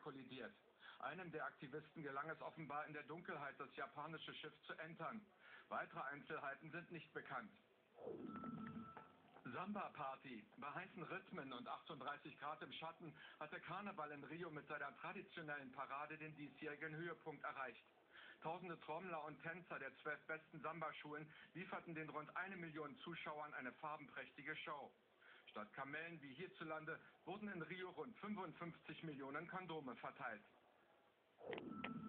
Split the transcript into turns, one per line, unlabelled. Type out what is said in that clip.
kollidiert. Einem der Aktivisten gelang es offenbar in der Dunkelheit, das japanische Schiff zu entern. Weitere Einzelheiten sind nicht bekannt. Samba-Party. Bei heißen Rhythmen und 38 Grad im Schatten hat der Karneval in Rio mit seiner traditionellen Parade den diesjährigen Höhepunkt erreicht. Tausende Trommler und Tänzer der 12 besten Samba-Schulen lieferten den rund 1 Million Zuschauern eine farbenprächtige Show. Statt Kamellen wie hierzulande wurden in Rio rund 55 Millionen Kondome verteilt.